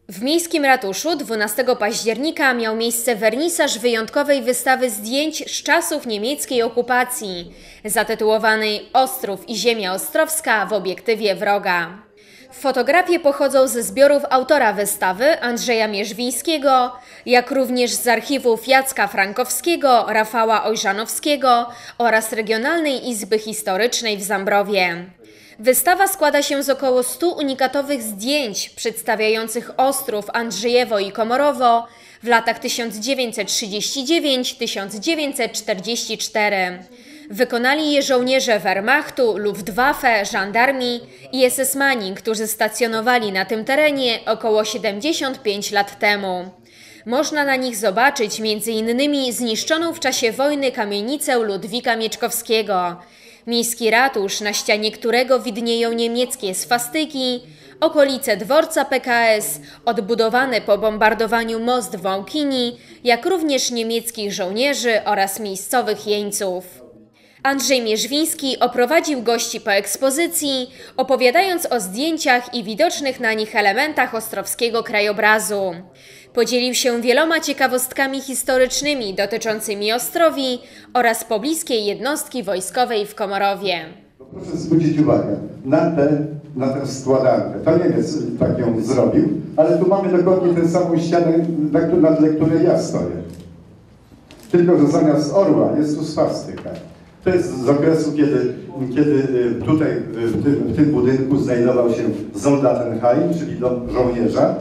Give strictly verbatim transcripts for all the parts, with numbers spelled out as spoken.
W miejskim ratuszu dwunastego października miał miejsce wernisaż wyjątkowej wystawy zdjęć z czasów niemieckiej okupacji, zatytułowanej „Ostrów i ziemia ostrowska w obiektywie wroga”. Fotografie pochodzą ze zbiorów autora wystawy Andrzeja Mierzwińskiego, jak również z archiwów Jacka Frankowskiego, Rafała Ojżanowskiego oraz Regionalnej Izby Historycznej w Zambrowie. Wystawa składa się z około stu unikatowych zdjęć przedstawiających Ostrów, Andrzejewo i Komorowo w latach tysiąc dziewięćset trzydziestym dziewiątym do tysiąc dziewięćset czterdziestego czwartego. Wykonali je żołnierze Wehrmachtu, Luftwaffe, żandarmii i esesmani, którzy stacjonowali na tym terenie około siedemdziesiąt pięć lat temu. Można na nich zobaczyć między innymi zniszczoną w czasie wojny kamienicę Ludwika Mieczkowskiego, miejski ratusz, na ścianie którego widnieją niemieckie swastyki, okolice dworca P K S, odbudowany po bombardowaniu most w Łąkini, jak również niemieckich żołnierzy oraz miejscowych jeńców. Andrzej Mierzwiński oprowadził gości po ekspozycji, opowiadając o zdjęciach i widocznych na nich elementach ostrowskiego krajobrazu. Podzielił się wieloma ciekawostkami historycznymi dotyczącymi Ostrowi oraz pobliskiej jednostki wojskowej w Komorowie. Proszę zwrócić uwagę na tę, na tę składankę. To Niemiec tak ją zrobił, ale tu mamy dokładnie tę samą ścianę, na tle której ja stoję. Tylko że zamiast orła jest tu swastyka. To jest z okresu, kiedy, kiedy tutaj w tym, w tym budynku znajdował się Soldatenheim, czyli dom żołnierza.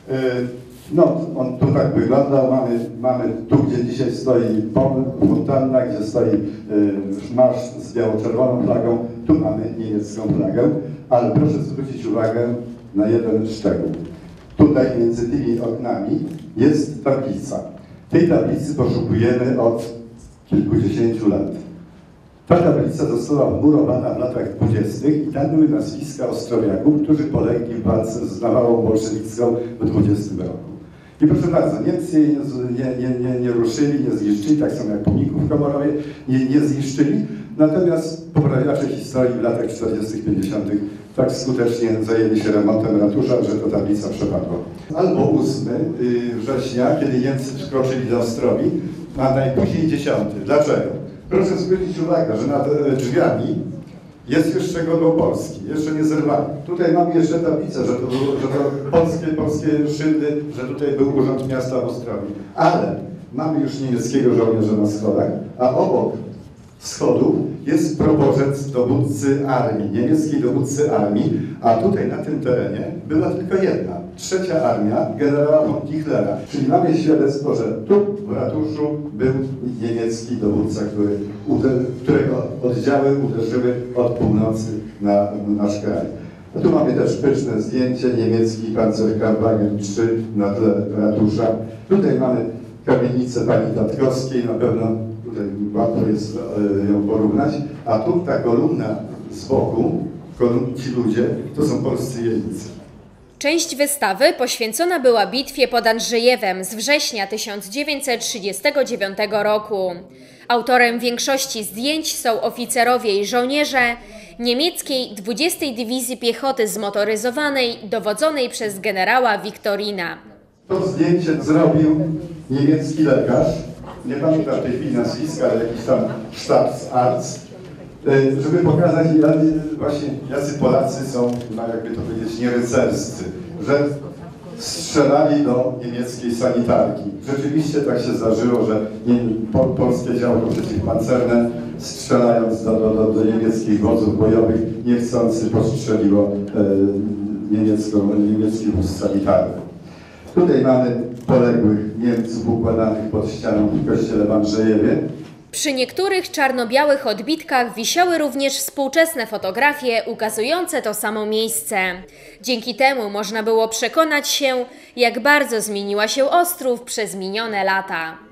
No, on tu tak wyglądał. Mamy, mamy tu, gdzie dzisiaj stoi fontanna, gdzie stoi marsz z biało-czerwoną flagą. Tu mamy niemiecką flagę, ale proszę zwrócić uwagę na jeden szczegół. Tutaj między tymi oknami jest tablica. Tej tablicy poszukujemy od kilkudziesięciu lat. Ta tablica została wmurowana w latach dwudziestych i tam były nazwiska Ostrowiaków, którzy polegli w walce z nawałą bolszewicką w dwudziestym roku. I proszę bardzo, Niemcy jej nie, nie, nie, nie ruszyli, nie zniszczyli, tak samo jak pomników w Komorowie, nie, nie zniszczyli. Natomiast poprawiacze historii w latach czterdziestych, pięćdziesiątych tak skutecznie zajęli się remontem ratusza, że ta tablica przepadła. Albo ósmego września, kiedy Niemcy przekroczyli do Ostrowi, a najpóźniej dziesiątego. Dlaczego? Proszę zwrócić uwagę, że nad drzwiami jest jeszcze godło Polski, jeszcze nie zerwany. Tutaj mamy jeszcze tablicę, że to, było, że to polskie, polskie szyldy, że tutaj był Urząd Miasta w Ostrowi. Ale mamy już niemieckiego żołnierza na schodach, a obok schodów jest probożec dowódcy armii, niemieckiej dowódcy armii, a tutaj na tym terenie była tylko jedna, trzecia armia generała von Tichlera. Czyli mamy świadectwo, że tu w ratuszu był niemiecki dowódca, który, którego oddziały uderzyły od północy na nasz kraj. A tu mamy też pyszne zdjęcie, niemiecki Panzerkampfwagen trzy na tle ratusza. Tutaj mamy kamienicę pani Tatkowskiej, na pewno tutaj łatwo jest ją porównać, a tu ta kolumna z boku, ci ludzie, to są polscy jeńcy. Część wystawy poświęcona była bitwie pod Andrzejewem z września tysiąc dziewięćset trzydziestego dziewiątego roku. Autorem większości zdjęć są oficerowie i żołnierze niemieckiej dwudziestej Dywizji Piechoty Zmotoryzowanej dowodzonej przez generała Wiktorina. To zdjęcie zrobił niemiecki lekarz, nie pamiętam w tej chwili nazwiska, ale jakiś tam Stabsarzt, żeby pokazać właśnie, jacy Polacy są, no jakby to powiedzieć, nierycerscy, że strzelali do niemieckiej sanitarki. Rzeczywiście tak się zdarzyło, że nie, po, polskie działko przeciwpancerne, strzelając do, do, do, do niemieckich wozów bojowych, niechcący postrzeliło e, niemiecką, niemiecki wóz sanitarny. Tutaj mamy poległych Niemców układanych pod ścianą w kościele w Andrzejewie. Przy niektórych czarno-białych odbitkach wisiały również współczesne fotografie ukazujące to samo miejsce. Dzięki temu można było przekonać się, jak bardzo zmieniła się Ostrów przez minione lata.